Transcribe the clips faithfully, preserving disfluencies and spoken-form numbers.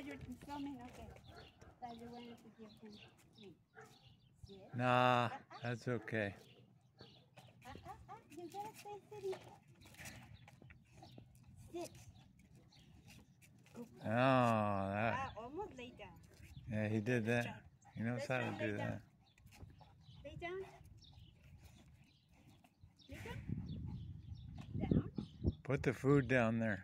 you're filming? Okay. Thought you wanted to give him sleep. Sit. Nah, that's okay. Uh, uh, uh, you gotta stay sitting. Sit. Good boy. Oh, that. Ah, almost lay down. Yeah, he did Let's that. try. He knows Let's how try to lay do down. that. Lay down. Lay down. Down. Put the food down there.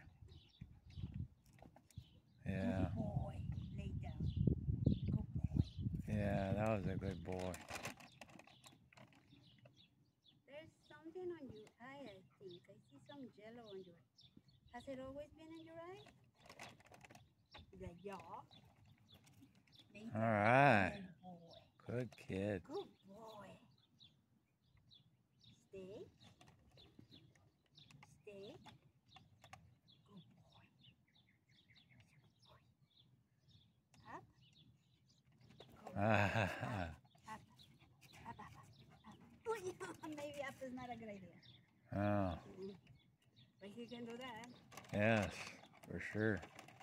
Yeah. Good boy. Lay down. Good boy. Yeah, that was a good boy. There's something on your eye, I think. I see some jello on your eye. Has it always been in your eye? The yaw. Lay All down. right. Good boy. Good kid. Good boy. Stay. Stay. Good boy. Up. Good boy. Ah, Up. Up. Up. Up. Up. Maybe up is not a good idea. oh, But he can do that. yes, for sure.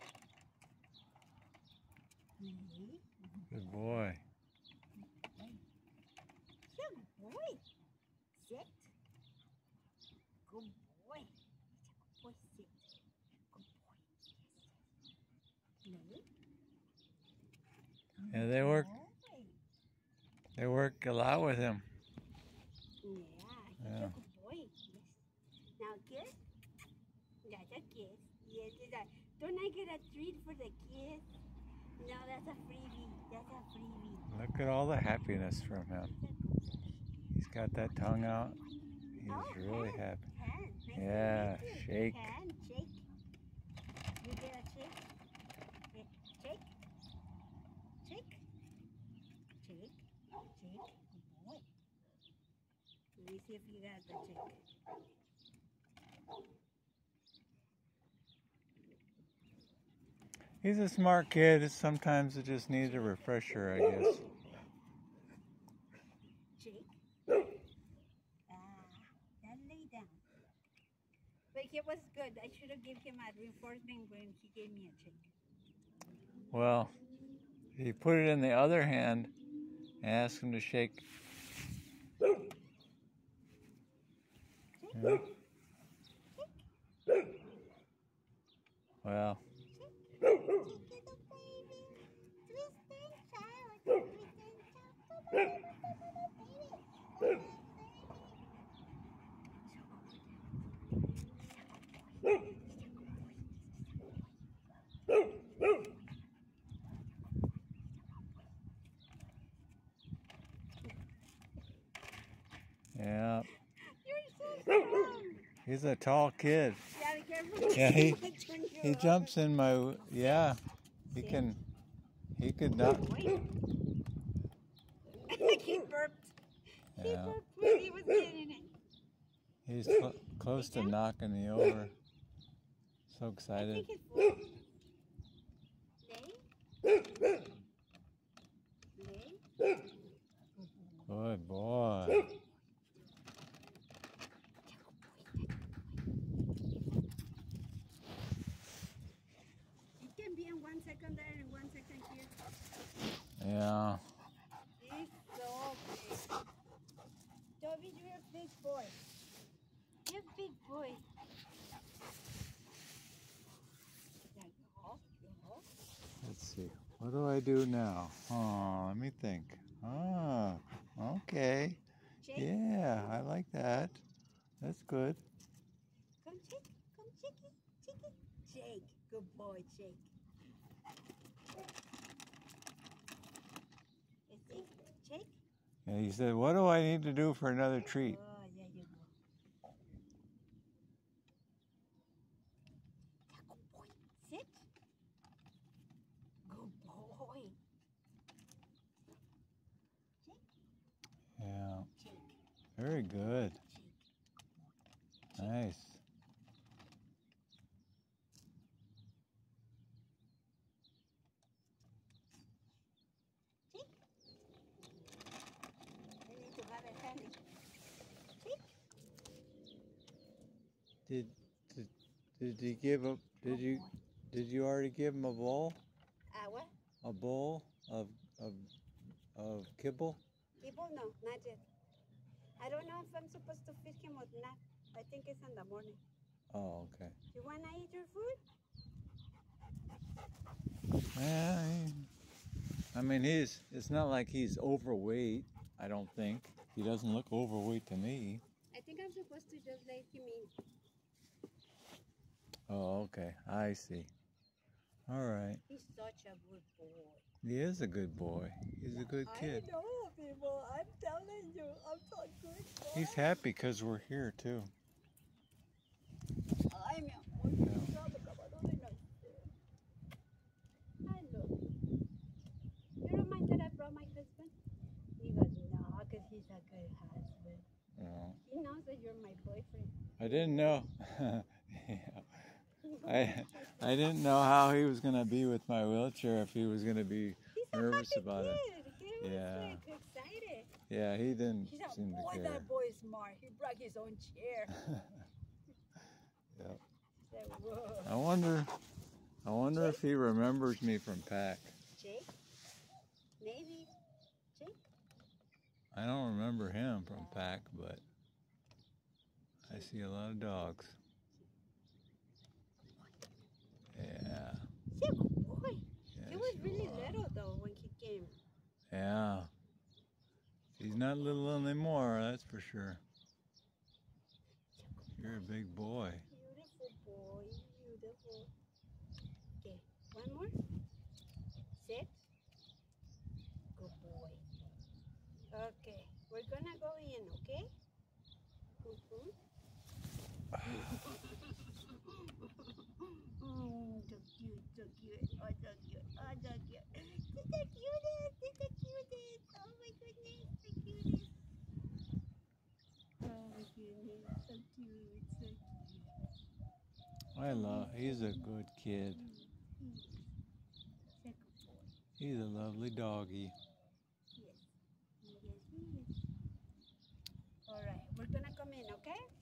Good boy. Good boy. Sit. Good boy. Good boy. Sit. Good boy. Lay. Yeah, they work. Boy. They work a lot with him. Yeah, he's Yeah. a good boy. Yes. Now kiss. That's a kiss. Yes, it's a, don't I get a treat for the kiss? No, that's a freebie. That's a freebie. Look at all the happiness from him. He's got that tongue out. He's Oh, really hand, happy. hand. Nice to Yeah, meet you. shake. Hand, shake. You get a shake? Yeah, shake. Shake. Shake. Shake. Good boy. Let me see if you got the shake. He's a smart kid. Sometimes it just needs a refresher, I guess. Shake. Ah, then lay down. But he was good. I should have given him a reinforcement when he gave me a shake. Well, he put it in the other hand and asked him to shake. Yeah. Well. Yeah. You're so strong. He's a tall kid. Yeah, be careful. Yeah, he he jumps in my yeah. He See? can he could not. He burped. He Yeah. burped when he was getting it. He's cl close to knocking me over. So I excited. think it's full. Lay. Lay. Good boy. It can be in one second there and one second here. Yeah. He's so big. Toby, you're a big boy. You're a big boy. There you go. Go. Let's see. What do I do now? Oh, let me think. Ah, okay. Shake. Yeah, I like that. That's good. Come shake. Come shake it. Shake it. Shake. Good boy. Shake. You see? Shake. Yeah, he said, what do I need to do for another treat? Oh, there you go. Good boy. Sit. Good boy. Shake. Yeah, Shake. very good. Shake. Nice. Shake. You need to have it handy. Shake. Did did did you give him? Did you did you already give him a bowl? Uh, what? A bowl of of of kibble? Kibble? No, not yet. I don't know if I'm supposed to feed him or not. I think it's in the morning. Oh, okay. You wanna eat your food? Yeah, I mean, he's. It's not like he's overweight. I don't think he doesn't look overweight to me. I think I'm supposed to just let him in. Oh, okay. I see. All right. He's such a good boy. He is a good boy. He's a good kid. I know, people. I'm telling you, I'm so good boy. He's happy because we're here too. Ay, mi amor, qué raro, cabrón de noche. I love you. You remind that I brought my husband? He goes, no, because he's a good husband. Oh. He knows that you're my boyfriend. I didn't know. Yeah. I I didn't know how he was gonna be with my wheelchair. If he was gonna be He's a nervous happy about kid. it. He was Yeah. like excited. Yeah, he didn't He's a seem to boy, care. that boy is smart. He brought his own chair. Yep. Said, whoa. I wonder. I wonder if he remembers me from P A C. Jake? Maybe. Jake? I don't remember him from P A C, but I see a lot of dogs. Yeah. He's a good boy. Yes, He was you really are. little though when he came. Yeah. He's not little anymore, that's for sure. You're a big boy. Beautiful boy, beautiful. Okay, one more. Sit. Good boy. Okay, we're gonna go in, okay? Mm-hmm. Mm, so cute, so cute. Oh, so cute. Oh, so cute. She's the cutest. She's the cutest. Oh my goodness, the cutest. Oh my goodness, so cute, so cute. I love, he's a good kid. He is. He's a good boy. He's a lovely doggy. Yes. Yes, he is. All right, we're gonna come in, okay?